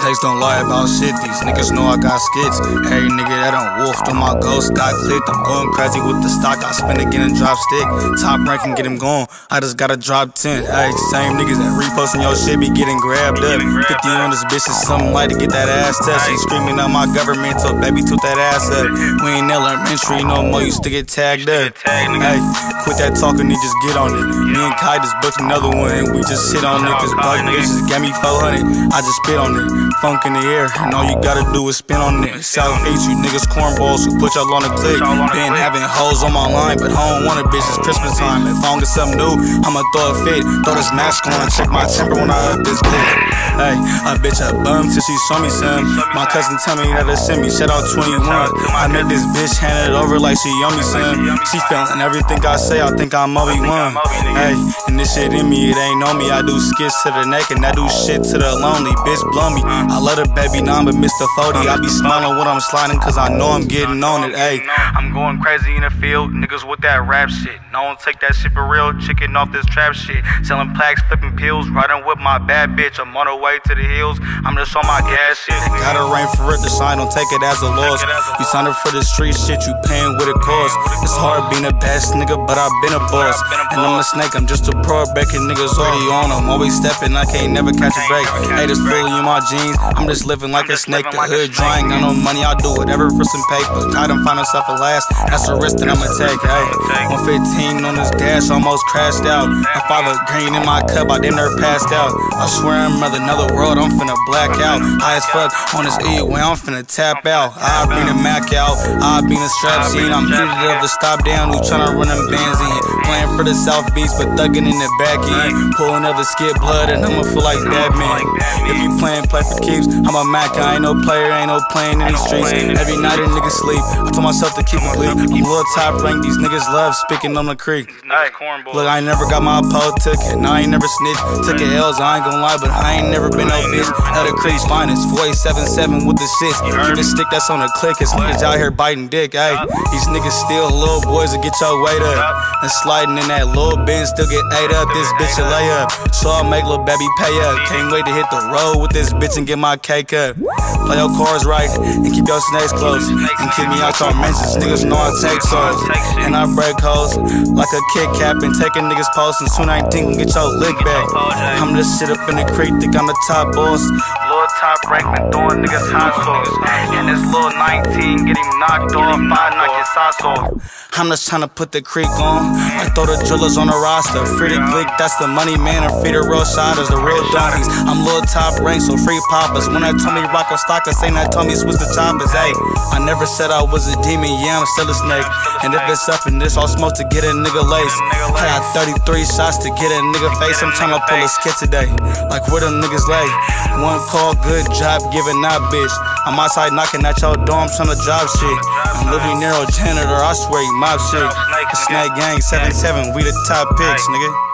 Text don't lie about shit, these niggas know I got skits. Every nigga that done wolfed on my ghost got clipped. I'm going crazy with the stock, I spin again and drop stick. Top rank and get him going, I just gotta drop 10. Ay, same niggas that reposting your shit be getting grabbed up. 50 on this bitch is something like to get that ass touched. She screaming out my government, so baby toot that ass up. We ain't elementary no more, used to get tagged up. Ay, quit that talking and just get on it. Me and Kai just booked another one and we just hit on it. Cause bug bitches gave me 400, I just spit on it. Funk in the air, and all you gotta do is spin on it. Southeast, you niggas cornballs who put y'all on a click. Been having hoes on my line, but I don't want a bitch, it's Christmas time. If I don't get something new, I'ma throw a fit. Throw this mask on, check my temper when I up this clip. Hey, a bitch a bum till she show me some. My cousin tell me that it sent me, shout out 21. I made this bitch hand it over like she owe me some. She feeling everything I say, I think I'm Obi-Wan. Hey, and this shit in me, it ain't on me. I do skits to the neck and I do shit to the lonely. Bitch blow me, I love her baby, nah, but Mr. 40. I be smiling when I'm sliding cause I know I'm getting on it. Ayy, I'm going crazy in the field, niggas with that rap shit. No one take that shit for real, chicken off this trap shit. Selling plaques, flipping pills, riding with my bad bitch. I'm on the way to the hills, I'm just on my gas shit. Gotta rain for it to shine, don't take it as a loss. You signed up for the street shit, you paying what it costs. It's hard being the best nigga, but I've been a boss. And I'm a snake, I'm just a pro, breaking niggas already on them. Always stepping, I can't never catch a break. Haters fully in my jeans, I'm just living like a snake. The hood drying, got no money, I'll do whatever for some paper. I done find myself a last, that's a risk that I'ma take. Hey, 115 on this gas, almost crashed out. My father green in my cup, I damn near passed out. I swear I'm another world, I'm finna black out. High as fuck on this E-way, I'm finna tap out. I bring the Mac out, I bring the strap scene. I'm heated up to stop down, who tryna run them bands in. Playing for the South Beach, but thugging in the back end. Pulling up the skid blood, and I'ma feel like that man. If you play for keeps, I'm a Mac, I ain't no player, ain't no playing in these streets. Every night a nigga sleep, I told myself to keep it bleak. I'm a little top rank, these niggas love speaking on the creek. Look, I ain't never got my pole ticket, no, I ain't never snitched. Took a L's, I ain't gon' lie, but I ain't never been no bitch. Hell, the creek's finest, 4877 with the shits. Keep the stick that's on the click, cause niggas out here biting dick, ayy. These niggas still little boys to get your weight up. And sliding in that little bin, still get ate up, this bitch a lay up. So I'll make little baby pay up. Can't wait to hit the road with this bitch and get my cake up. Play your cards right, and keep your snakes close. And keep me out your mentions, niggas know I take souls. And I break hoes, like a Kit Kat, and taking niggas posts. And soon I think can get your lick back. I'm just shit up in the creek, think I'm the top boss. Little top rank, been throwing niggas hot sauce. And this little 19, get him knocked off, I knock his socks off. I'm just tryna put the creek on. I throw the drillers on the roster. Free the click, that's the money man. And free the real shotters, the real donkeys. I'm little top rank, so free poppers. When that told me rock a stock, I say that told me switch the choppers. Hey, I never said I was a demon, yeah, I'm still a snake. And if it's up in this, all smoke to get a nigga lace. I got 33 shots to get a nigga face. I'm tryna pull a skit today, like where them niggas lay. One call, good job, giving out, bitch. I'm outside knocking at your door, I'm tryna drop shit. I'm living Nero janitor, I swear you mob shit. The Snake Gang 77, we the top picks, nigga.